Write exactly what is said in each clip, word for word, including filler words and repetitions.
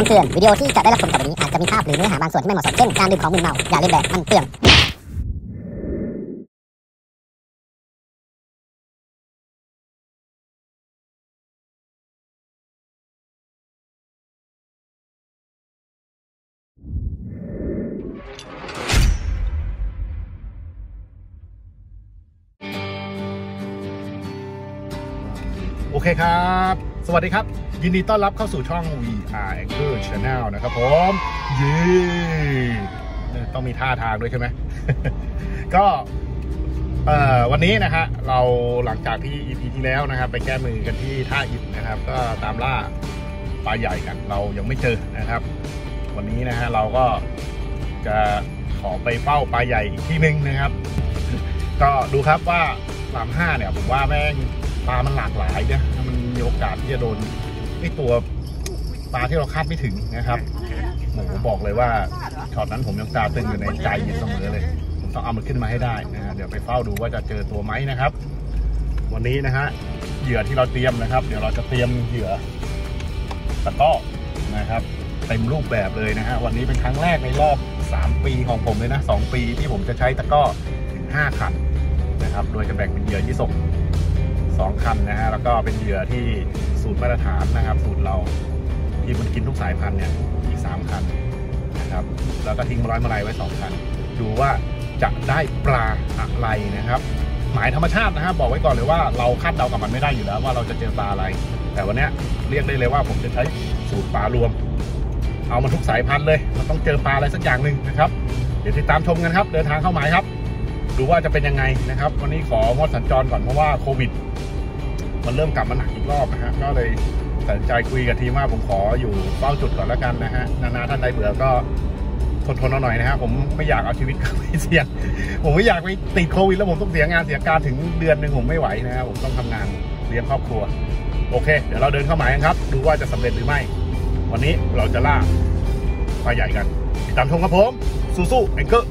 ำเตือนวิดีโอที่จะได้รับชมต่อไปนี้อาจจะมีภาพหรือเนื้อหาบางส่วนที่ไม่เหมาะสมเช่นการดื่มของมึนเมาอย่าเลียนแบบมันเปลืองโอเคครับสวัสดีครับยินดีต้อนรับเข้าสู่ช่อง วี อาร์ Anchor Channel นะครับผมเย้ต้องมีท่าทางด้วยใช่ไหม ก็วันนี้นะฮะเราหลังจากที่ อี พี ที่แล้วนะครับไปแก้มือกันที่ท่าอิฐนะครับก็ตามล่าปลาใหญ่กันเรายังไม่เจอนะครับวันนี้นะฮะเราก็จะขอไปเฝ้าปลาใหญ่อีกที่นึงนะครับ ก็ดูครับว่าลำห้าเนี่ยผมว่าแม่งปลามันหลากหลายนะมันมีโอกาสที่จะโดนไอตัวปลาที่เราคาดไม่ถึงนะครับผมบอกเลยว่าช็อตนั้นผมยังตาตึงอยู่ในใจอยู่เสมอเลยผมต้องเอามันขึ้นมาให้ได้นะฮะเดี๋ยวไปเฝ้าดูว่าจะเจอตัวไหมนะครับวันนี้นะฮะเหยื่อที่เราเตรียมนะครับเดี๋ยวเราจะเตรียมเหยื่อตะก้อนะครับเต็มรูปแบบเลยนะฮะวันนี้เป็นครั้งแรกในรอบสามปีของผมเลยนะสองปีที่ผมจะใช้ตะก้อถึงห้าคันนะครับโดยจะแบ่งเป็นเหยื่อยี่สกสองคันนะฮะแล้วก็เป็นเหยื่อที่สูตรมาตรฐานนะครับสูตรเราที่มันกินทุกสายพันธุ์เนี่ยอีกสามคันนะครับแล้วก็ทิ้งร้อยมาลัยไว้สองคันดูว่าจะได้ปลาอะไรนะครับหมายธรรมชาตินะครับบอกไว้ก่อนเลยว่าเราคาดเดากับมันไม่ได้อยู่แล้วว่าเราจะเจอปลาอะไรแต่วันนี้เรียกได้เลยว่าผมจะใช้สูตรปลารวมเอามาทุกสายพันธุ์เลยมันต้องเจอปลาอะไรสักอย่างหนึ่งนะครับเดี๋ยวติดตามชมกันครับเดินทางเข้าหมายครับดูว่าจะเป็นยังไงนะครับวันนี้ของดสัญจรก่อนเพราะว่าโควิดมันเริ่มกลับมาหนักอีกรอบนะฮะก็เลยตัดสินใจคุยกับทีมว่าผมขออยู่เฝ้าจุดก่อนแล้วกันนะฮะนาๆท่านใดเบื่อก็ทนทนเอาหน่อยนะฮะผมไม่อยากเอาชีวิตเข้าไปเสี่ยงผมไม่อยากไปติดโควิดแล้วผมต้องเสียงานเสียการถึงเดือนหนึ่งผมไม่ไหวนะครับผมต้องทำงานเลี้ยงครอบครัวโอเคเดี๋ยวเราเดินเข้าหมายกันครับดูว่าจะสำเร็จหรือไม่วันนี้เราจะล่าปลาใหญ่กันติดตามชมครับผมสู้ๆแองเกอร์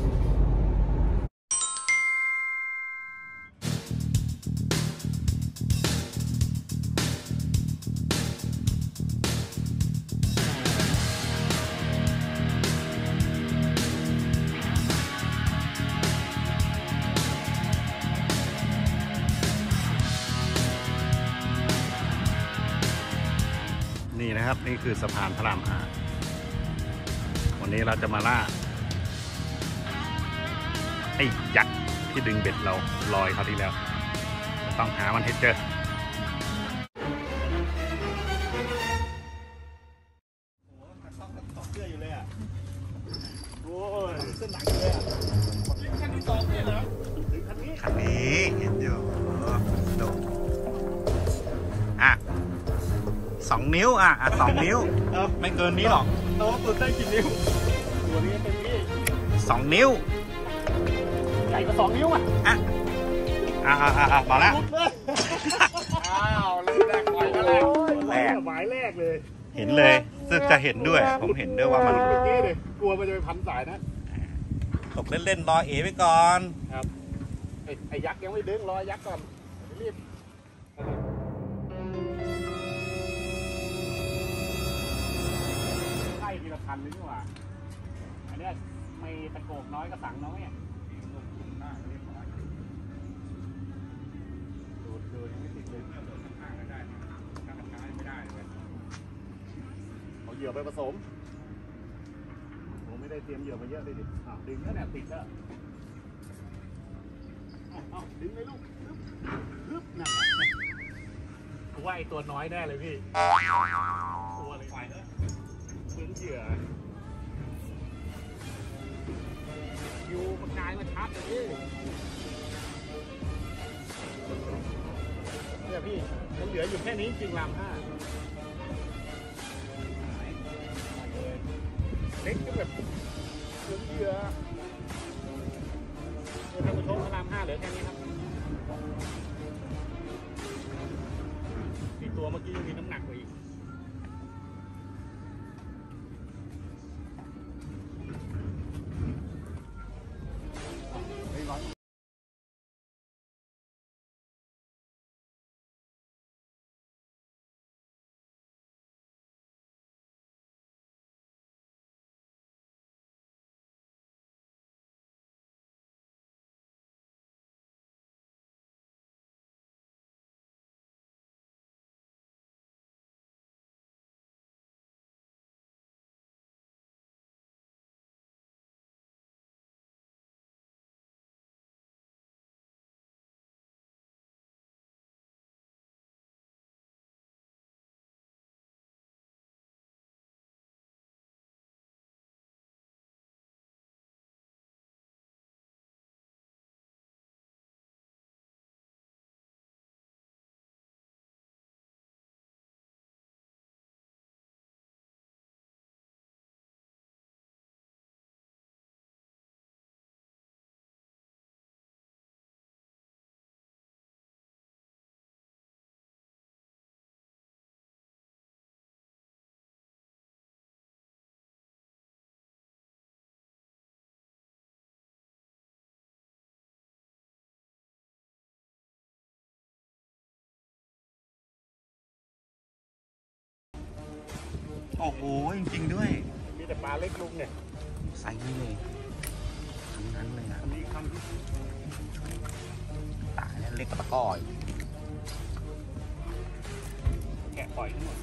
นี่นะครับนี่คือสะพานพระรามห้าวันนี้เราจะมาล่าไอ้ยักษ์ที่ดึงเบ็ดเราลอยเขาที่แล้วต้องหามันให้เจอเสื้ออยู่เลยอ่ะโอ้ยเส้นหนังเลยอ่ะคันที่สองเนี่ยเหรอคันนี้คันนี้เห็นอยู่ดูอ่ะสองนิ้วอ่ะอ่ะสองนิ้วเออไม่เกินนี้หรอกโน้ตตัวได้กี่นิ้วตัวนี้เป็นนี่สองนิ้วใหญ่กว่าสองนิ้วอ่ะอ่ะอ่ะอ่ะอ่ะมาแล้วอ้าวเล่นแรกปล่อยมาแล้วแรกหมายแรกเลยเห็นเลยซึ่งจะเห็นด้วยผมเห็นด้วยว่ามันเมื่อกี้เลยกลัวมันจะไปพันสายนะตกเล่นๆรอเอไว้ก่อนครับไอ้ไอ้ยักษ์ยังไม่ดึงรอยักษ์ก่อนรีบทีละคันเลยนี่หว่าอันนี้ไม่ตะโกกน้อยก็สั่งน้อยเนี่ยดูดูยังไม่ติดเลยโดนข้างๆก็ได้ข้างๆไม่ได้เลยเอาเหยื่อไปผสมผมไม่ได้เตรียมเหยื่อมาเยอะเลยดิดึงแล้วเนี่ยติดแล้วเอาดึงเลยลูกฮึบนั่นผมว่าไอตัวน้อยแน่เลยพี่ตัวอะไรไปเนอะดึงเหยื่ออยู่มันกลายมาชัดเลยเนี่ยพี่มันเหลืออยู่แค่นี้จริงลำห้าเล็กก็แบบดึงเหยื่อเนี่ยท่านผู้ชมลำห้าเหลือแค่นี้ครับอีกตัวเมื่อกี้ยังมีน้ำหนักกว่าอีกโอ้โหจริงๆด้วยมีแต่ปลาเล็กลุงเนี่ยไซส์นี้เลยทั้งนั้นเลยนะอันนี้คำตายแล้วเล็กกว่าตะก้อยแกะปล่อยทั้งหมด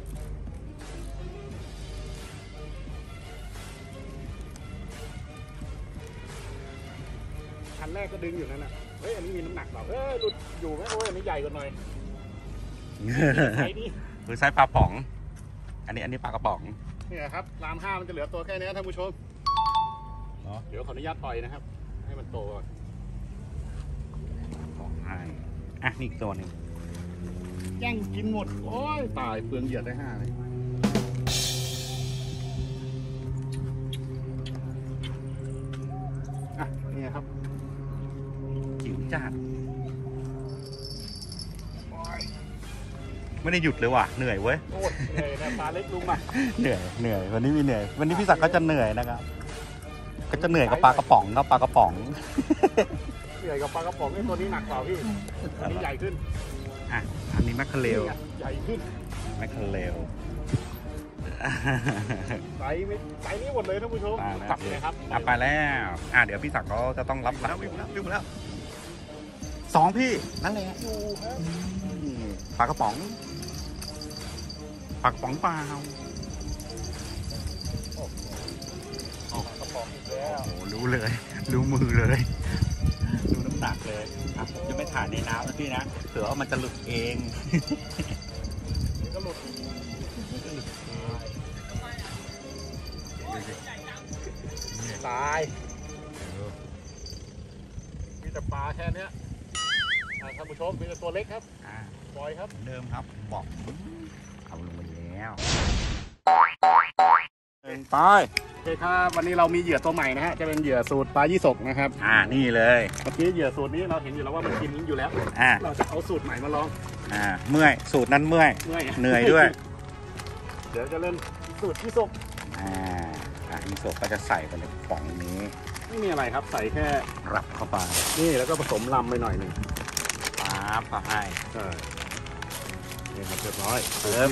คันแรกก็ดึงอยู่นั่นน่ะเฮ้ยอันนี้มีน้ำหนักเปล่าเฮ้ยหลุดอยู่ไหมโอ้ยอันนี้ใหญ่กว่าหน่อยไอ้นี่คือไซส์ปลาป๋องอันนี้อันนี้ปลากระป๋องนี่ครับรามห้ามันจะเหลือตัวแค่นี้ท่านผู้ชมเดี๋ยวขออนุญาตปล่อยนะครับให้มันโตของให้อ่ะนี่อีกตัวหนึ่งแย่งกินหมดโอ้ยตายเปลืองเหยื่อได้ห้าเลยอ่ะนี่ครับจิ๋วจัดไม่ได้หยุดเลยว่ะเหนื่อยเว้ยโอ้ยเหนื่อยนะปลาเล็กลุงอ่ะเหนื่อยเหนื่อยวันนี้มีเหนื่อยวันนี้พี่ศักดิ์ก็จะเหนื่อยนะครับก็จะเหนื่อยกับปลากระป๋องครับปลากระป๋องเหนื่อยกับปลากระป๋องนี่ตัวนี้หนักกว่าพี่อันนี้ใหญ่ขึ้นอ่ะอันนี้แมคเคเรลใหญ่ขึ้นแมคเคเรลไซส์ไม่ไซส์นี้หมดเลยท่านผู้ชมกลับเลยครับอ่ะไปแล้วอ่ะเดี๋ยวพี่ศักดิ์เขาจะต้องรับแล้ววิ่งแล้ววิ่งแล้วสองพี่นั่นเลยปลากระป๋องปลากระป๋องเปล่าปลากระป๋องอีกแล้วโอ้โหรู้เลยรู้มือเลยรู้น้ำหนักเลยอ่ะจะไม่ถ่ายในน้ำนะพี่นะเผื่อว่ามันจะหลุดเองก็หลุดตายมีแต่ปลาแค่นี้ท่านผู้ชมมีแต่ตัวเล็กครับปล่อยครับเดิมครับบอกเอาลงมาแล้วไปโอเคครับวันนี้เรามีเหยื่อตัวใหม่นะฮะจะเป็นเหยื่อสูตรปลายี่สกนะครับอ่านี่เลยเมื่อกี้เหยื่อสูตรนี้เราเห็นอยู่แล้วว่ามันกินอยู่แล้วอ่าเราจะเอาสูตรใหม่มาลองอ่าเมื่อยสูตรนั้นเมื่อยเมื่อยเหนื่อยด้วยเดี๋ยวจะเล่นสูตรยี่สกอ่าอ่ายี่สกก็จะใส่ไปในกล่องนี้ไม่มีอะไรครับใส่แค่รับเข้าไปนี่แล้วก็ผสมลำไปหน่อยหนึ่งปั๊บก็ให้ใช่นี่ครับเรียบร้อยเติม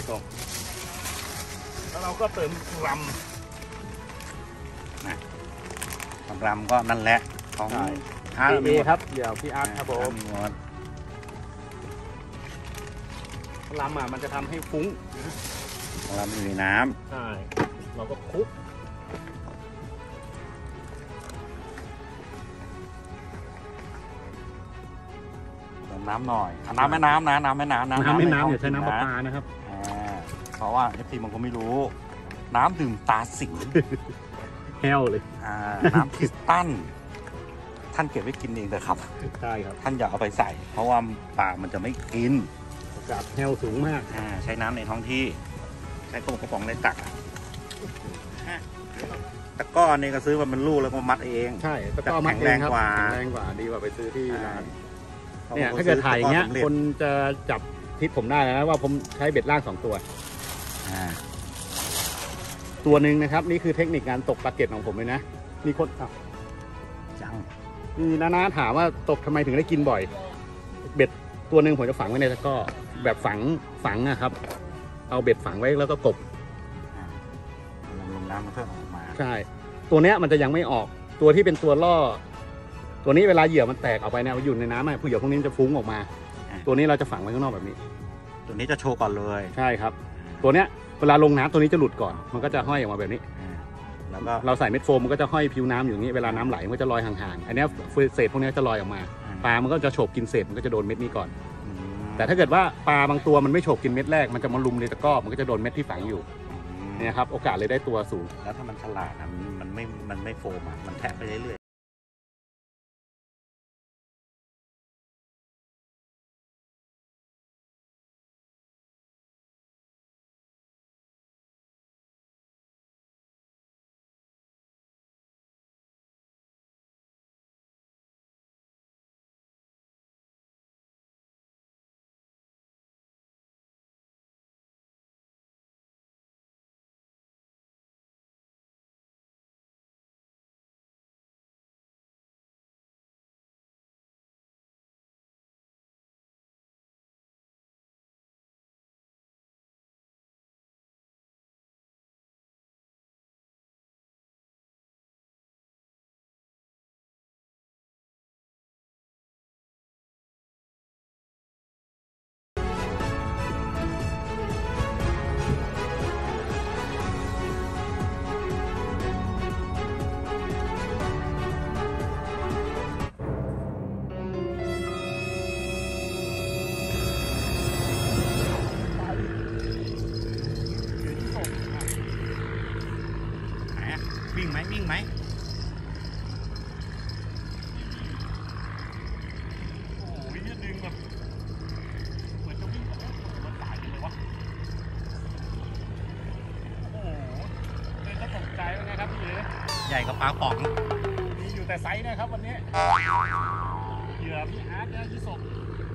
แล้วเราก็เติมรำนะรำก็นั่นแหละของอาร์ตครับเดี๋ยวพี่อาร์ตครับผมรำอ่ะมันจะทำให้ฟุ้งรำอยู่ในน้ำใช่เราก็คลุกน้ำหน่อยน้ำแม่น้ำนะน้ำแม่น้ำน้ำแม่น้ำอย่าใช้น้ำประปานะครับเพราะว่าเอฟซีมันก็ไม่รู้น้ำดื่มตาสิงแห้วเลยน้ำคริสตัลท่านเก็บไว้กินเองเลยครับใช่ครับท่านอย่าเอาไปใส่เพราะว่าปลามันจะไม่กินโอกาสแห้วสูงมากใช้น้ำในท้องที่ใช้กระป๋องในตักตะก้อนี่ก็ซื้อมาเป็นลูกแล้วก็มัดเองใช่ตะก้อมัดเองครับแรงกว่าดีกว่าไปซื้อที่ร้านเนี่ยถ้าเกิดถ่ายอย่างเงี้ยคนจะจับทิศผมได้นะว่าผมใช้เบ็ดล่างสองตัวตัวหนึ่งนะครับนี่คือเทคนิคการตกปลาเก็ตของผมเลยนะมีคนอ่ะจังมีน้าๆถามว่าตกทำไมถึงได้กินบ่อยเบ็ดตัวหนึ่งผมจะฝังไว้ในตะก้อแบบฝังฝังนะครับเอาเบ็ดฝังไว้แล้วก็กบลงน้ำมันเพิ่มออกมาใช่ตัวเนี้ยมันจะยังไม่ออกตัวที่เป็นตัวล่อตัวนี้เวลาเหยื่อมันแตกออกไปเนี่ยมันอยู่ในน้ำอ่ะผู้เหยื่อพวกนี้มันจะฟุ้งออกมาตัวนี้เราจะฝังไว้ข้างนอกแบบนี้ตัวนี้จะโชว์ก่อนเลยใช่ครับตัวเนี้ยเวลาลงน้ำตัวนี้จะหลุดก่อนมันก็จะห้อยออกมาแบบนี้แล้วก็เราใส่เม็ดโฟมมันก็จะห้อยผิวน้ำอยู่อย่างนี้เวลาน้ำไหลมันก็จะลอยห่างๆอันนี้เศษพวกนี้จะลอยออกมาปลามันก็จะโฉบกินเศษมันก็จะโดนเม็ดนี้ก่อนแต่ถ้าเกิดว่าปลาบางตัวมันไม่โฉบกินเม็ดแรกมันจะมาลุมในตะกร้อมันก็จะโดนเม็ดที่ฝังอยู่เนี่ยครับโอกาสเลยได้ตัวสูงแล้วถ้ามันฉลาดนะมันไม่มันไม่โฟมอ่ะมันแทะไปเรื่อยแบบเหมือนจะวิ่งกับรถสายเลยวะโอ้โหเล่นก็ตกใจแล้วนะครับพี่เอ๋ใหญ่กับปลาป๋องมีอยู่แต่ไซส์นะครับวันนี้เหยื่อพี่อาร์ตเนี่ยยี่สก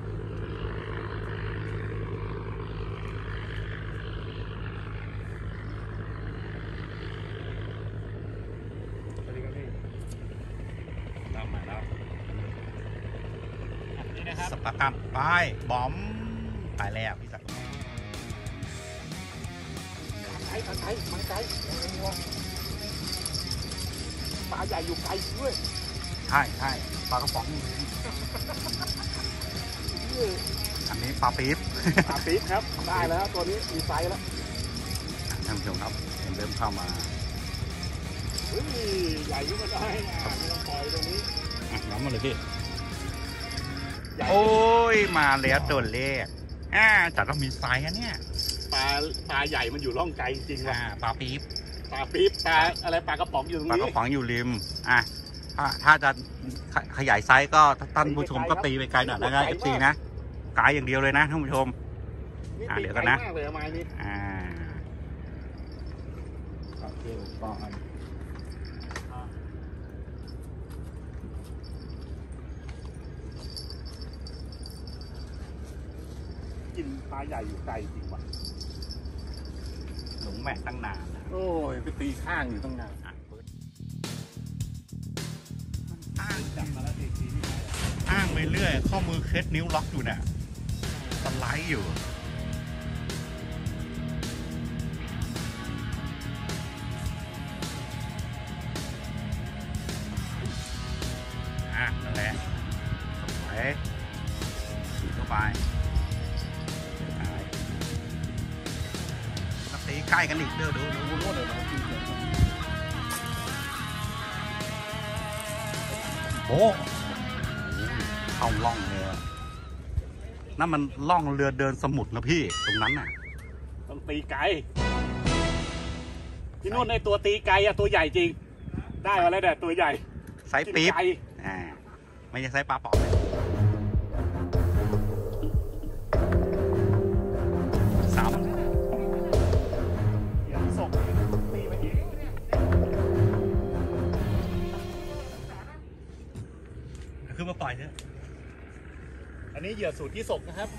สปากัมไปบอมไปแล้วพี่สักไกลไกลมันไกลปลาใหญ่อยู่ไกลด้วยใช่ใช่ปลากระป๋องอันนี้ปลาปี๊บปลาปี๊บครับได้แล้วตัวนี้มีไซส์แล้วท่านผู้ชมครับเริ่มเข้ามาเฮ้ยใหญ่ขึ้นมาได้ไม่ต้องปล่อยตรงนี้น้ำมาเลยพี่โอ้ยมาแล้วตัวเลขอ่าแต่ต้องมีไซส์อันเนี้ยปลาปลาใหญ่มันอยู่ร่องไกลจริงว่ะปลาปี๊บปลาปี๊บปลาอะไรปลากระป๋องอยู่ตรงนี้ปลากระป๋องอยู่ริมอ่ะถ้าถ้าจะขยายไซส์ก็ท่านผู้ชมก็ตีไปไกลหน่อยนะครับเอฟซีนะไกลอย่างเดียวเลยนะท่านผู้ชมอ่าเดี๋ยวกันนะอ่าโอเคก่อนกินปลาใหญ่อยู่ไกลจริงว่ะหลงแม่ตั้งนานโอ้ยไปตีข้างอยู่ตั้งนานอ้างจับมาแล้วเองทีนี้อ้างไปเรื่อยข้อมือเคล็ดนิ้วล็อกอยู่เนี่ยสไลด์อยู่อ่ะนั่นแหละสวยเข้าไปตีใกล้กันอีกเด้อดูดูดูเลยโอ้เข้าล่องเลยนั่นมันล่องเรือเดินสมุทรนะพี่ตรงนั้นน่ะต้องตีไกลที่นู่นในตัวตีไกลอะตัวใหญ่จริงได้มาแล้วเนี่ยตัวใหญ่ไซส์ปี๊บอ่าไม่ใช่ไซส์ปลาป๋องเลยสามคือมาปล่อยเถอะอันนี้เหยื่อสูตรยี่สกนะครับ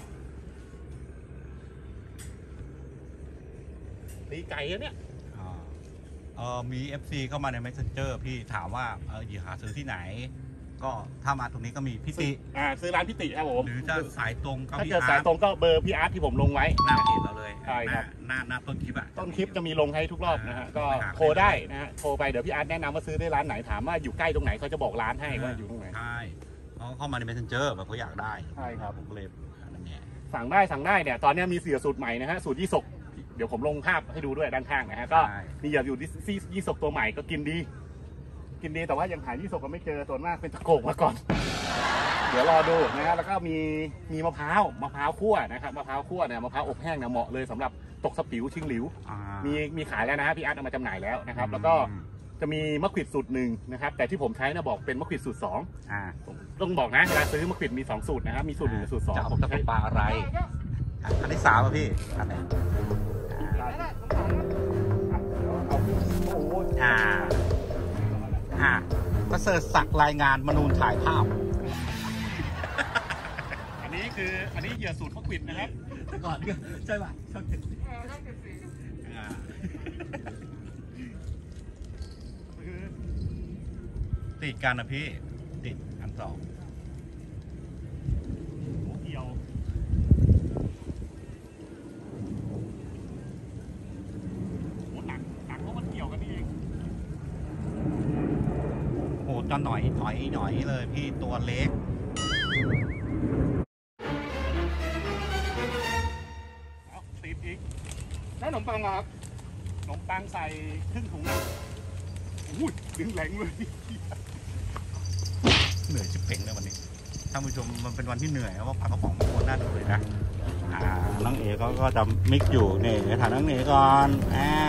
ตีไก่เนี่ยเออมี เอฟ ซี เข้ามาใน Messenger พี่ถามว่าเออเหยื่อหาซื้อที่ไหนก็ถ้ามาตรงนี้ก็มีพี่ติอ่าซื้อร้านพี่ติครับผมหรือจะสายตรงก็ถ้าเกิดสายตรงก็เบอร์พี่อาร์ตที่ผมลงไว้หน้าเพจเราเลยใช่ครับหน้าหน้าต้นคลิปอะต้นคลิปจะมีลงให้ทุกรอบนะฮะก็โทรได้นะฮะโทรไปเดี๋ยวพี่อาร์ตแนะนำว่าซื้อได้ร้านไหนถามว่าอยู่ใกล้ตรงไหนเขาจะบอกร้านให้ว่าอยู่ตรงไหนใช่เขาเข้ามาใน Messenger แบบเขาอยากได้ใช่ครับผมก็เลยสั่งได้สั่งได้เนี่ยตอนนี้มีเสียสูตรใหม่นะฮะสูตรยี่สกเดี๋ยวผมลงภาพให้ดูด้วยด้านข้างนะฮะก็มีอย่าอยู่ที่ยี่สกตัวใหม่ก็กินดีกินดีแต่ว่ายังหายี่สกก็ไม่เจอส่วนมากเป็นตะโกกมาก่อนเดี๋ยวรอดูนะฮะแล้วก็มีมีมะพร้าวมะพร้าวคั่วนะครับมะพร้าวคั่วเนี่ยมะพร้าวอบแห้งเนี่ยเหมาะเลยสำหรับตกสปิวชิงหลิวมีมีขายแล้วนะฮะพี่อาร์ตเอามาจำหน่ายแล้วนะครับแล้วก็จะมีมะขวิดสูตรหนึ่งนะครับแต่ที่ผมใช้นะบอกเป็นมะขวิดสูตรสองต้องบอกนะเวลาซื้อมะขวิดมีสองสูตรนะครับมีสูตรหนึ่งกับสูตรสองผมจะใช้ปลาอะไรอันที่สามป่ะพี่อันไหนอ่าอ่าประเสริฐศักดิ์รายงานมนูนถ่ายภาพอันนี้คืออันนี้เหยื่อสูตรมะขวิดนะครับก่อนใช่ป่ะชอบเจ็ดติดกันนะพี่ติดอันสองเกี่ยวโหหนักหนักเพราะมันเกี่ยวกันนี่เองโหจะหน่อยหน่อยหน่อยเลยพี่ตัวเล็กเอาติดอีกแล้วขนมปังครับขนมปังใส่ครึ่งถุงนะอุ้ยดึงแรงเลยเหนื่อยชิบเป่งเลยวันนี้ท่านผู้ชมมันเป็นวันที่เหนื่อยเพราะว่าปลากระป๋องมันคนน่าดูเลยนะอ่าน้องเอ๋เขาก็จะมิกอยู่เนี่ยถามน้องเอ๋ก่อนอ่า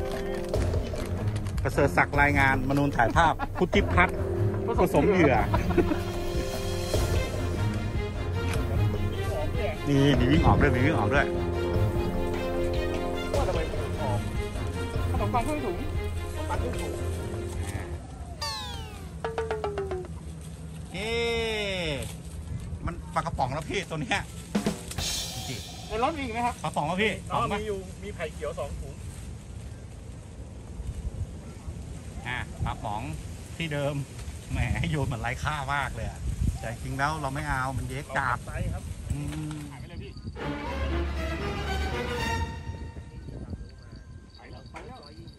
ประเสริฐศักดิ์รายงานมนูนถ่ายภาพพุทธิพัฒน์ผสมเหยื่อนี่มีวิ่งออกด้วยมีวิ่งออกด้วยว่าทำไมมันออกขนมปังเครื่องถุงขนมปังเครื่องถุงเอ๊ะมันปลากระป๋องแล้วพี่ตัวเนี้ยในรถมีอีกไหมครับปลากระป๋องแล้วพี่อ๋อมีอยู่มีไผ่เขียวสองถุงอ่ะปลากระป๋องที่เดิมแหมโยนเหมือนไร้ค่ามากเลยอะแต่จริงแล้วเราไม่เอามันเย็กจับไซส์ครับอืมขายไปเลยพี่ขายแล้วขายแล้ว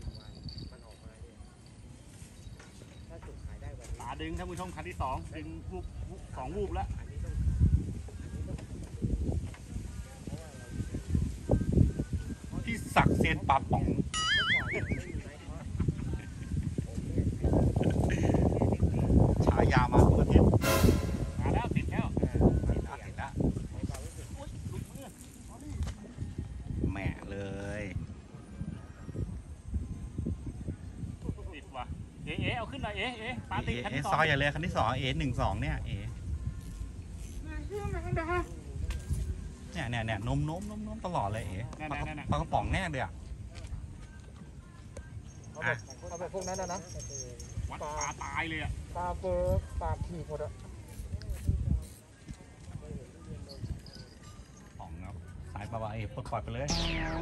ตาดึงท่านผู้ชมคันที่สองดึงวูบสองวูบแล้วพี่ศักดิ์เซียนปลาป๋องฉายามาทุกประเทศมาแล้วติดแล้วติดแล้วติดแล้วแหม่เลยติดว่ะเอ๋เอ๋เอาขึ้นหน่อยเอ๋เอ๋ปาติดคันเอที่สอซอง ยใหญ่เลยคันที่สองเอหนึ่งสองเนี่ยเอเนี่ยเนี่ยเนี่ยนมนมนมนมตลอดเลยเอ๋ปลากระปลากระป๋องแน่เลยอ่ะเอาแบบเอาแบบพวกนั้นนะนะวัดปลาตายเลยอ่ะปลาเฟิร์สปลาขีดหมดอะป๋องครับสายปลาบาเอ๋ปล่อยไปเลย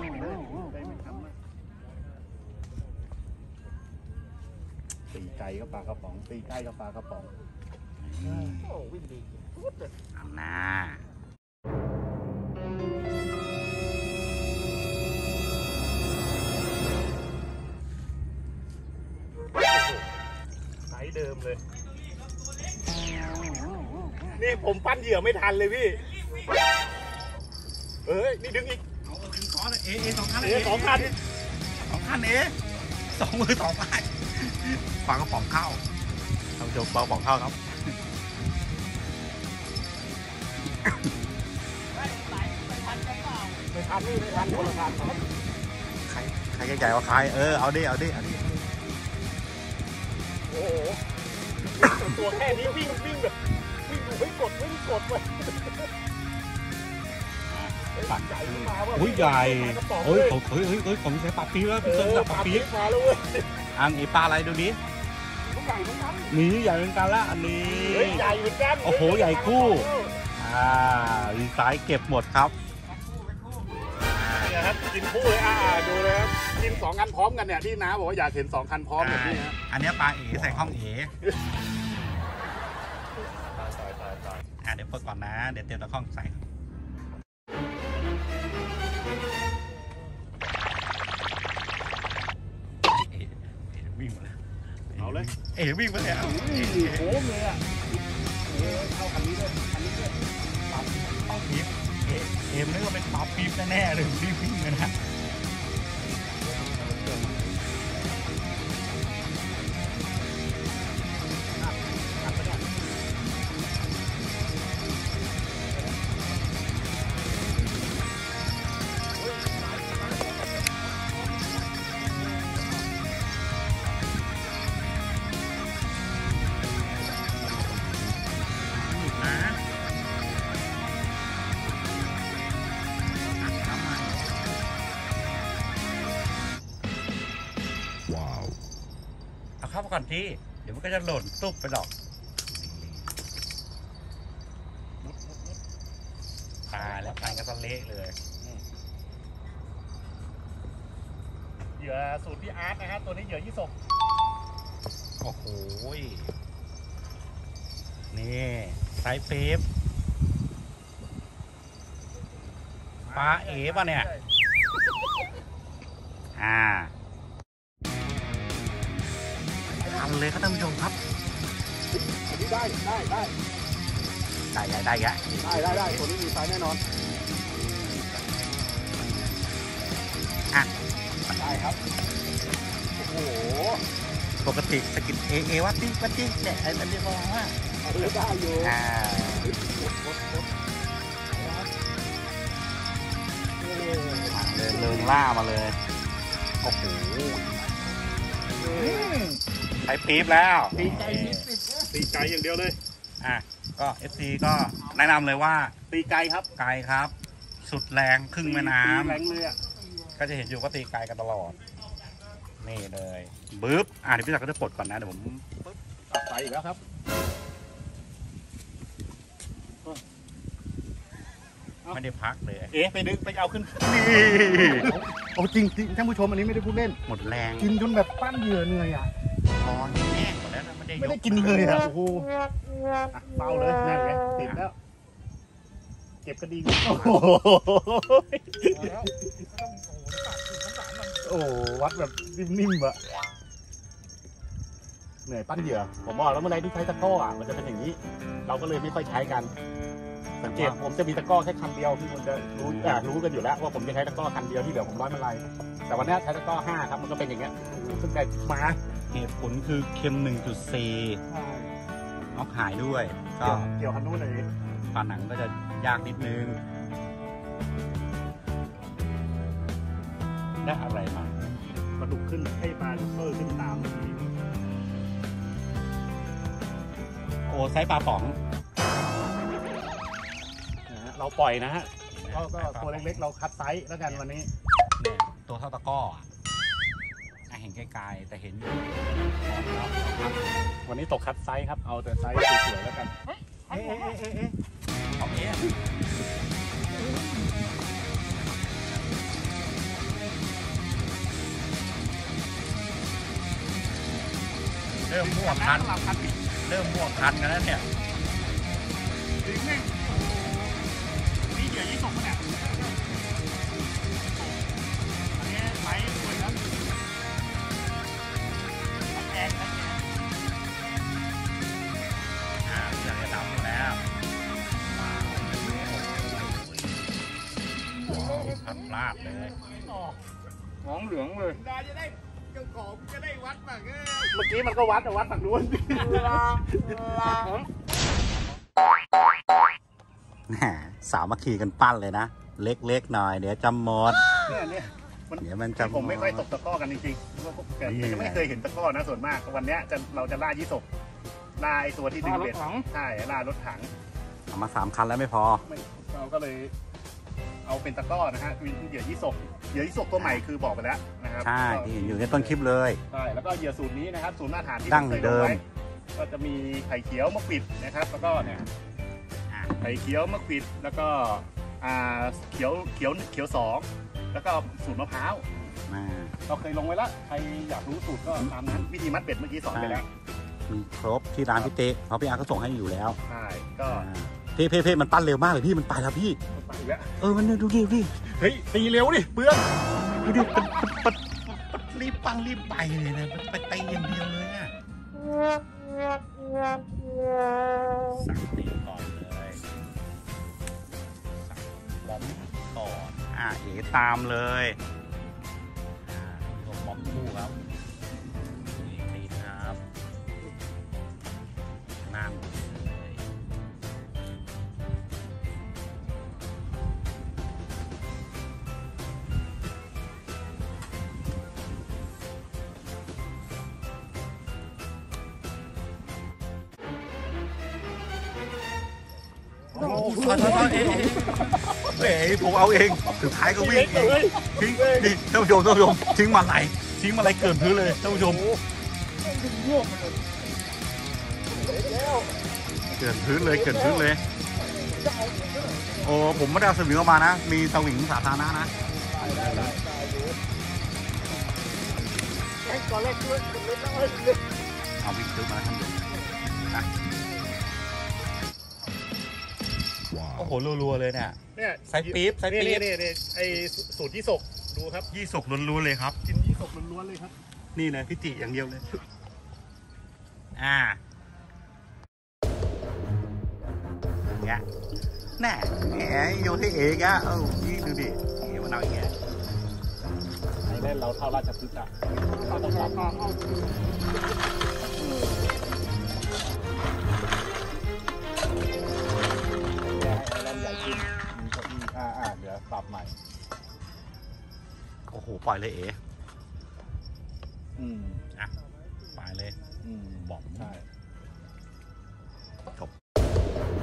ตีไก่ก็ปลากระป๋องตีไก่ก็ปลากระป๋องโอ้วิ่งดีพุดเลยอันน่าไซส์เดิมเลย นี่ผมปั้นเหยื่อไม่ทันเลยพี่เอ้ยนี่ดึงอีกเอาเอาดึงซ้อนเลยเอเอสองคันเอ๋สองคันสองคันเอสองมือสองพันปลากระป๋องเข้าท่านผู้ชมปลากระป๋องเข้าครับไม่ทันนี่ไม่ทันคนละคันใครใครใหญ่กว่าใครเออเอาดิเอาดิเอาดิโอ้โหตัวแค่นี้วิ่งวิ่งแบบวิ่งอยู่ไม่กดไม่ได้กดเว้ยปัดใหญ่ขึ้นมาว่ะอุ้ยใหญ่ปลากระป๋องเฮ้ยเลยผมเฮ้ยเฮ้ยเฮ้ยผมใช้ปลาปี๊บแล้วเอพี่ต้นอจับปปลาลาปี๊ปี๊บบ มาแล้วเว้ยอังอีปลาอะไรดูดิใหญ่เหมือนกันนี่ใหญ่เหมือนกันละอันนี้เฮ้ยใหญ่เหมือนกันโอ้โหใหญ่คู่อ่าดีไซน์เก็บหมดครับเนี่ยครับกินคู่เลยอ่าดูเลยครับกินสองคันพร้อมกันเนี่ยที่น้าบอกว่าอยากเห็นสองคันพร้อมแบบนี้ฮะอันนี้ปลาเอ๋ใส่ข้องเอ๋ตายตายตายตายอ่ะเดี๋ยวเปิดก่อนนะเดี๋ยวเตรียมตะข้องใส่เอ๋เอ๋วิ่งมาแล้วเอาเลยเอ๋วิ่งมาแล้วโค้งเลยอ่ะเออเข้าคันนี้ด้วยคันนี้ด้วยปลาปลาปี๊บเอ๋เอ๋มันนึกว่าเป็นปลาปี๊บแน่ๆเลยรีบวิ่งเลยนะนะน้ำมันว้าวเอาเข้ามาก่อนที่เดี๋ยวมันก็จะหล่นตุ๊บไปดอกตายแล้วไปก็จะเละเลยเหยื่อสูตรพี่อาร์ตนะครับตัวนี้เหยื่อยี่สกโอ้โหนี่ไซส์ปี๊บปลาเอ๋ป่ะเนี่ย อ่าทำเลยครับท่านผู้ชมครับอันนี้ได้ได้ได้ได้ได้ได้แกะได้ได้ได้ตัวนี้มีไซส์แน่นอนอ่ะได้ครับโอ้โหปกติสกินเอเอวัดติ๊กวัดติ๊กเนี่ยไอ้มันเรียกว่าว่าเอาเลยได้อยู่อ่า เดินเริงล่ามาเลย โอ้โหใช้ปี๊บแล้วตีใจตีใจอย่างเดียวเลยอ่ะก็ เอฟ ซี ก็แนะนำเลยว่าตีไกลครับไกลครับ สุดแรงครึ่งแม่น้แรงเลยอ่ะำก็จะเห็นอยู่ก็ตีไกลกันตลอดนี่เลยบึ๊บอ่ะเดี๋ยวพี่ศักดิ์ก็จะปลดก่อนนะเดี๋ยวผมไปอีกแล้วครับไม่ได้พักเลยเอ๊ะไปดึงไปเอาขึ้นนี่โอ้จริงจริงท่านผู้ชมอันนี้ไม่ได้พูดเล่นหมดแรงกินจนแบบปั้นเหยื่อเหนื่อยอ่ะคอแห้งหมดแล้วนะไม่ได้ไม่ได้ยกินเลยอ่ะโอ้โหอ่ะเบาเลยนั่นไงติดแล้ว เก็บกระดิ่งโอ้โหแล้วต้องโอ้โหปากขีดน้ำหวานมันโอ้โหวัดแบบนิ่มๆอะเหนื่อยปั้นเหยื่อผมบอกแล้วเมื่อไรที่ใช้ตะกร้ออ่ะมันจะเป็นอย่างนี้ เราก็เลยไม่ค่อยใช้กันสังเกตผมจะมีตะกร้อแค่คันเดียวที่มันจะรู้อ่ะรู้กันอยู่แล้วว่าผมจะใช้ตะกร้อคันเดียวที่เหลือผมร้อยมาลัยแต่วันนี้ใช้ตะกร้อห้าครับมันก็เป็นอย่างเงี้ยซึ่งแต่มาเหตุผลคือเค็ม หนึ่งจุดสี่ เอาขายด้วยก็เกี่ยวคันนู้นเลยปลาหนังก็จะยากนิดนึงได้อะไรมาปลาดุกขึ้นให้ปลาเฟอร์ขึ้นตามโอ้ไซส์ปลาป๋องนะฮะเราปล่อยนะฮะก็ก็ตัวเล็กๆเราคัดไซส์แล้วกันวันนี้เนี่ยตัวเท่าตะกร้ออ่ะอ่ะเห็นไกลๆแต่เห็นอยู่วันนี้ตกคัดไซส์ครับเอาแต่ไซส์สวยๆแล้วกันเอ๊ะเอ๊ะเอ๊ะเอ๊ะของเอ๊ะเริ่มมั่วคันเริ่มมั่วคันกันแล้วเนี่ยถึงนี่นี่เหยื่อยี่สกเนี่ยอันนี้ไซส์สวยครับแองนะอ่าอยากจะดำแล้วพัดพลาดเลยหอมเหลืองเลยเมื่อกี้มันก็วัดแต่วัดฝั่งนู้นแหมสามัคคีกันปั้นเลยนะ เล็กๆหน่อยเดี๋ยวจำหมดเนี่ยเนี่ยมันเดี๋ยวมันจำหผมไม่ค่อยตกตะกร้อกันจริงๆแต่จะไม่เคยเห็นตะกร้อนะส่วนมากวันนี้จะเราจะล่ายี่สกล่าไอตัวที่ดึงเบ็ดใช่ล่ารถถังเอามาสามคันแล้วไม่พอเราก็เลยเอาเป็นตะกร้อนะฮะเป็นเหยื่อยี่สกเหยื่อยี่สกตัวใหม่คือบอกไปแล้วนะครับใช่ที่เห็นอยู่ในต้นคลิปเลยใช่แล้วก็เหยื่อสูตรนี้นะครับสูตรมาตรฐานที่ดั้งเดิมคยลงไว้ก็จะมีไข่เขียวมะขวิดนะครับแล้วก็เนี่ยไข่เขียวมะขวิดแล้วก็อ่าเขียวเขียวเขียวสองแล้วก็สูตรมะพร้าวอ่าเราเคยลงไว้แล้วใครอยากรู้สูตรก็ตามนั้นวิธีมัดเบ็ดเมื่อกี้สอนไปแล้วมีครบที่ร้านพี่เต๊ะเพราะพี่อาร์ก็ส่งให้อยู่แล้วใช่ก็อ่าพี่พี่พี่มันปั้นเร็วมากเลยพี่มันไปแล้วพี่ไปอีกแล้วเออมันดูดิดูดิเฮ้ยตีเร็วดิเปลืองดูดิมันมันมันรีบปั้นรีบไปเลยนะมันไปตีอย่างเดียวเลยอ่ะสั่งตีก่อนเลยสั่งบอมก่อนอ่าเอ๋ตามเลยอ่าลงบอมคู่ครับนี่ตีครับนั่นเลย โอ้โหถอยถอยถอยเอ๊ะเอ๊ะเอ๊ะผมเอาเองสุดท้ายก็วิ่งเองทิ้งนี่ท่านผู้ชมท่านผู้ชมทิ้งมาไหลทิ้งมาไหลเกินพื้นเลยท่านผู้ชมเกินพื้นเลยเกินพื้นเลยโอ้ผมไม่ได้เอาสวิงออกมานะมีสวิงสาธารณะนะก่อนแรกคือเอาวิ่งซื้อมาแล้วท่านผู้ชมนะโอ้โหรัวๆเลยเนี่ยเนี่ยไซปี๊บไซปี๊บนี่นี่นี่ไอสูตรยี่สกดูครับยี่สกล้วนๆเลยครับกินยี่สกล้วนๆเลยครับนี่เลยพิจิอย่างเดียวเลย อ่าเนี่ยแน่แหมโยนให้เองอ่ะเอ้านี่ดูดิเอ๋มันเอาอย่างเงี้ยไอเล่นเราเท่าราชพฤกษ์อ่ะเราต้องรับเข้าเข้าไอเล่นใหญ่ขึ้นมีเก้าอี้อ่าอ่าเดี๋ยวปรับใหม่โอ้โหปล่อยเลยเอ๋อืมอ่ะปล่อยเลยอืมบอกใช่จบ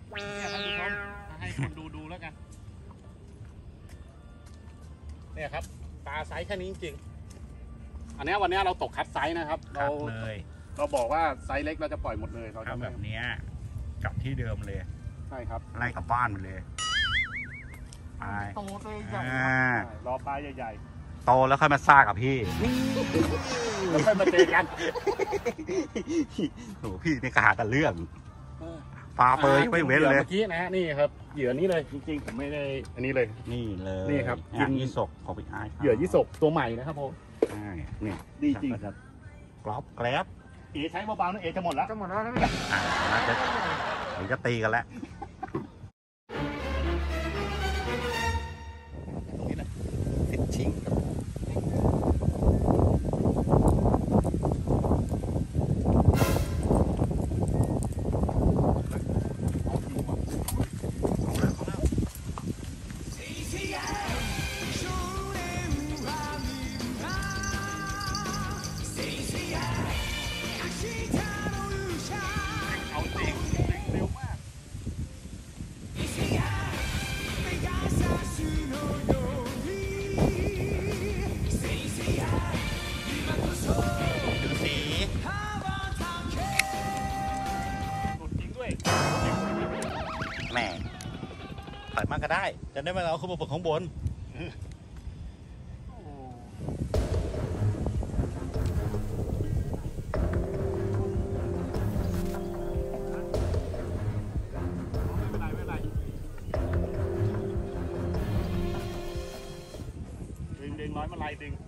เนี่ยท่านผู้ชมให้คนดูดูแล้วกันเนี่ยครับปลาไซส์แค่นี้จริงๆอันนี้วันนี้เราตกคัดไซส์นะครับครัเราบเลยเราบอกว่าไซส์เล็กเราจะปล่อยหมดเลยเราครัจะบไม่แบบเนี้ยกลับที่เดิมเลยใช่ครับไล่กลับบ้านไปเลยไปโตเลยใหญ่อ่าใช่รอปลาใหญ่โตแล้วค่อยมาซ่ากับพี่ๆแล้วค่อยมาเจอกันโหพี่นี่กระหาแต่เรื่องปลาเปยไม่เว้นเลยเมื่อกี้นะนี่ครับเหยื่อนี้เลยจริงๆผมไม่ได้อันนี้เลยนี่เลยนี่ครับอ่ะยี่สกของพี่อาร์ตครับเหยื่อยี่สกตัวใหม่นะครับผมใช่เนี่ยดีจริงก็จะกรอบแกรบเอ๋ใช้เบาๆนะเอ๋จะหมดแล้วจะหมดแล้วนะเนี่ยอ่ะน่าจะเดี๋ยวจะตีกันแล้วนี่แหละฟิชชิ่งครับเอาจริงเร็วมากหลุดจริงด้วยแหม่ถอยมากก็ได้ จะได้ไม่เอาขึ้นมาบนข้างบนไม่เป็นไรไม่เป็นไรดึงดึงร้อยมาลายดึง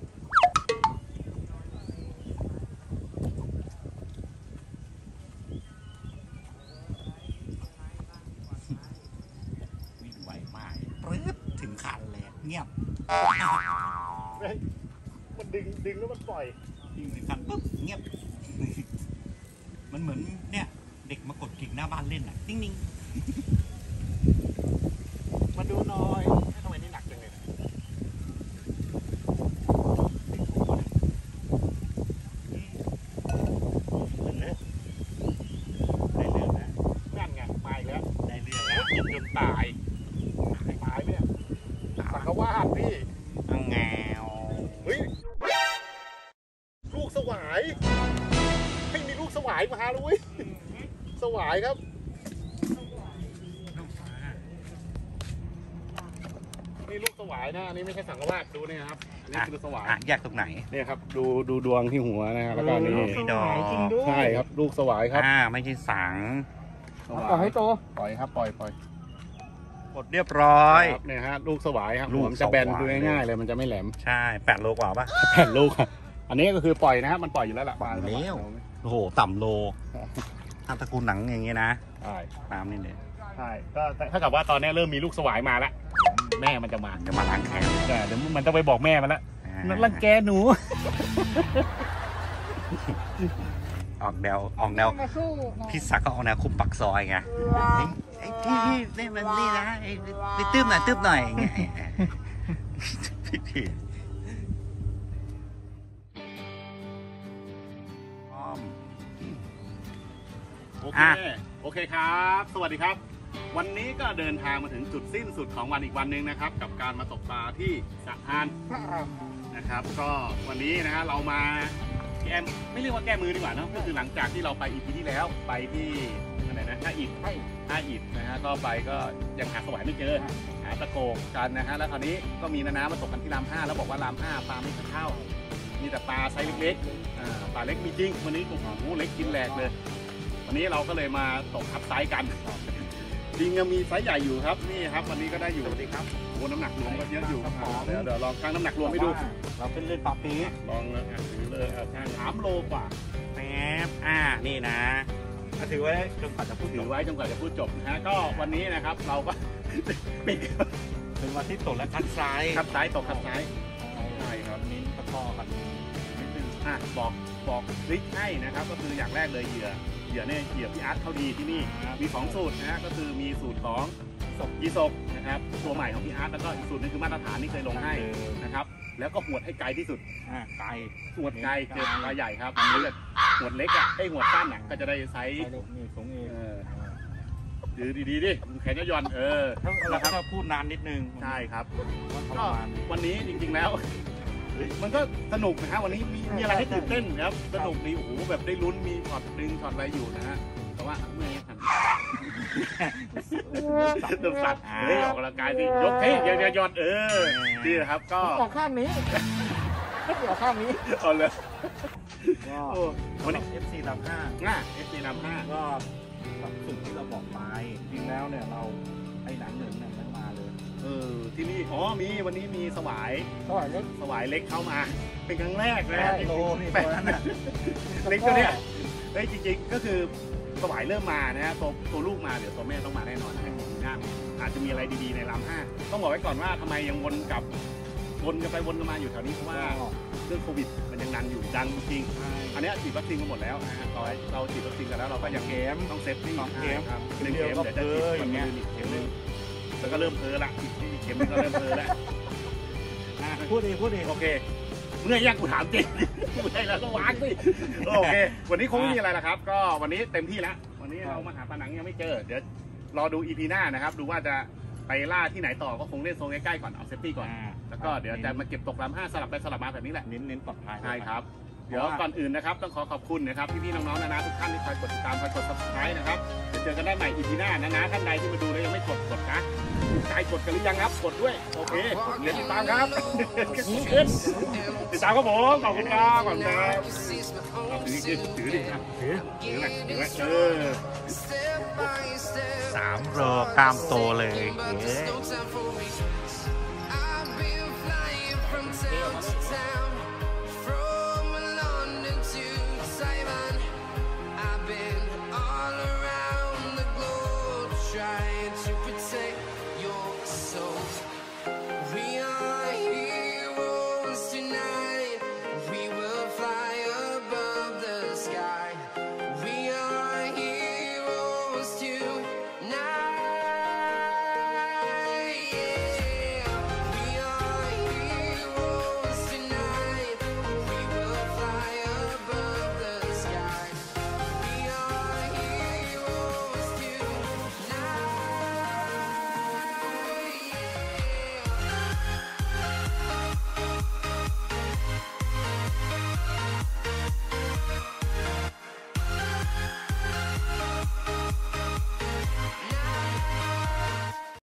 วิ่งไวมากปึ๊บถึงคันเลยเงียบเฮ้ยมันดึงดึงแล้วมันปล่อยยิงถึงคันปุ๊บเงียบ มันเหมือนเนี่ยเด็กมากดกิ่งหน้าบ้านเล่นอ่ะติ้งนิ่งมาดูหน่อยทำไมนี่หนักจังเลยได้เรื่องนะนั่นไงมาอีกแล้วได้เรื่องแล้แล้ว วกินจนตายตายไหมเนี่ยสังฆวาสพี่อังแงวเฮ้ยลูกสวายให้มีลูกสวายมาเลยเว้ยสวายครับนี่ลูกสวายนะอันนี้ไม่ใช่สังฆวาสดูนี่ครับอันนี้คือสวายอ่ะแยกตรงไหนเนี่ยครับดูดูดวงที่หัวนะฮะแล้วก็นี่มีดอกจริงด้วยใช่ครับลูกสวายครับอ่าไม่ใช่สังสวายปล่อยให้โตปล่อยครับปล่อยปล่อยหมดเรียบร้อยครับเนี่ยฮะลูกสวายครับลูกหัวมันจะแบนสวายดูง่ายๆเลยมันจะไม่แหลมใช่แปดโลกว่าปะแผ่นลูกอะอันนี้ก็คือปล่อยนะครับมันปล่อยอยู่แล้วล่ะปล่อยแล้ว โอ้โหต่ำโลถ้าตระกูลหนังอย่างงี้นะใช่ตามนี่เลยใช่ก็ถ้ากับว่าตอนนี้เริ่มมีลูกสวายมาแล้วแม่มันจะมาจะมาล้างแค้นแต่เดี๋ยวมันต้องไปบอกแม่มันแล้วอ่านั่นรังแกหนูออกแนวออกแนวมาสู้พี่ศักดิ์ก็ออกแนวคุมปักซอยไงไอ้พี่พี่นี่มันนี่นะไอ้ไปตื้มหน่อยตื้มหน่อยอย่างเงี้ยพี่พี่อ้อมโอเคอ่ะโอเคครับ สวัสดีครับ วันนี้ก็เดินทางมาถึงจุดสิ้นสุดของวันอีกวันหนึ่งนะครับ กับการมาตกปลาที่สระพานนะครับ ก็วันนี้นะฮะเรามาแก้มไม่เรียกว่าแก้มือดีกว่าเนอะก็คือหลังจากที่เราไปอีพีที่แล้วไปที่อะไรนะท่าอิฐใช่ท่าอิฐนะฮะก็ไปก็ยังหาสวายไม่เจอหาตะโกกกันนะฮะแล้วคราวนี้ก็มีนานามาตกกันที่รามห้าแล้วบอกว่ารามห้าปลาไม่ค่อยเข้ามีแต่ปลาไซส์เล็กๆอ่าปลาเล็กมีจริงวันนี้โอ้โหเล็กกินแหลกเลย วันนี้เราก็เลยมาตกทับไซส์กันจริงๆมีไซส์ใหญ่อยู่ครับนี่ครับวันนี้ก็ได้อยู่สวัสดีครับโอ้น้ำหนักรวมก็เยอะอยู่อ่าเดี๋ยวเดี๋ยวลองชั่งน้ำหนักรวมให้ดูเราเป็นเล่นปลาปีลองเลยอ่ะถือเลยอ่ะชั่งสามโลกว่าแป๊บอ่านี่นะก็ถือไว้จนกว่าจะพูดถืจอบ ไว้จนกว่าจะพูดจบนะฮะก็วันนี้นะครับเราก็ ปิดเป็นวันที่ตกและคัดไซส์คัดไซส์ตกคัดไซส์ใช่ครับมิ้นตะพอกันนิดนึงอ่ะบอกบอกทริคให้นะครับก็คืออย่างแรกเลยเหยื่อเหยื่อเนี่ยเหยื่อพี่อาร์ตเข้าดีที่นี่มีสองสูตรนะฮะก็คือมีสูตรของศพยีศพนะครับตัวใหม่ของพี่อาร์ตแล้วก็อีกสูตรนึงคือมาตรฐานที่เคยลงให้นะครับแล้วก็หวดให้ไกลที่สุดอ่าไกลหวดไกลเจอปลาใหญ่ครับถ้าเกิดหวดเล็กอ่ะไอ้หวดสั้นอ่ะก็จะได้ไซส์นี่สูงเองเออถือดีๆดิแขนจะย่อนเออเราก็พูดนานนิดนึงใช่ครับมันทรก็มานวันนี้จริงๆแล้ว มันก็สนุกนะฮะวันนี้มีมีอะไรให้ตื่นเต้นครับสนุกดีโอ้โหแบบได้ลุ้นมีช็อตดึงช็อตอะไรอยู่นะฮะแต่ว่าเมื่อยครับเติมสัตว์เฮ้ยออกกำลังกายดิยกเฮ้ยอย่าอย่าหย่อนเออดีนะครับก็ออกข้างนี้ออกข้างนี้เอาเลยก็โอ้วันนี้เอฟซีดับห้าง่าเอฟซีนำห้าก็แบบสุ่มที่เราบอกไปจริงแล้วเนี่ยเราไอ้หนังหนึ่งเนี่ยมันมาเลยเออที่นี่อ๋อมีวันนี้มีสวายก็เล็กสวายเล็กเข้ามา เป็นครั้งแรกนะใช่โลนี่แปตัวนั้นน่ะเล็กตัวเนี้ยเฮ้ยจริงๆก็คือสวายเริ่มมานะฮะตัวตัวลูกมาเดี๋ยวตัวแม่ต้องมาแน่นอนนะฮะหน้าอาจจะมีอะไรดีๆในรามห้าต้องบอกไว้ก่อนว่าทำไมยังวนกลับวนกันไปวนกันมาอยู่แถวนี้เพราะว่าเรื่องโควิดมันยังดันอยู่ดันจริงๆอันเนี้ยฉีดวัคซีนมาหมดแล้วนะฮะเราเราฉีดวัคซีนกันแล้วเราก็ยังเกมต้องเซฟตี้สองเข็มครับหนึ่งเข็มเดี๋ยวจะฉีดเอย่างเงี้ยอีกเข็มหนึงแล้วก็เริ่มเพ้อละอีกอีกเข็มหนึงก็เริ่มเพ้อละอ่ะพูดดีพูดดีโอเคเมื่อยยังกูถามจริงพูดได้แล้วก็วางสิโอเควันนี้คงไม่มีอะไรแล้วครับ ก็วันนี้เต็มที่แล้ววันนี้เรามาหาปลาหนังยังไม่เจอเดี๋ยวรอดู อี พี หน้านะครับดูว่าจะไปล่าที่ไหนต่อก็คงเล่นโซนใกล้ๆก่อนเอาเซฟตี้ก่อน แล้วก็เดี๋ยวจะมาเก็บตกลำห้าสลับไปสลับมาแบบนี้แหละเน้นเน้นปลอดภัยใช่ครับ เดี๋ยวก่อนอื่นนะครับต้องขอขอบคุณนะครับพี่ๆน้องๆนานาทุกท่านที่คอยกดติดตามคอยกด ซับสไครบ์ นะครับเดี๋ยวเจอกันได้ใหม่ อี พี หน้านะนะท่านใดที่มาดูแล้วยังไม่กดกดนะใจกดกันหรือยังครับกดด้วยโอเคเดี๋ยวติดตามครับติดตามครับผมขอบคุณครับก่อนครับเอาถือดิถือดิครับถือถือไว้ถือไว้เออสามโลกล้ามโตเลยเย้ Trying to protect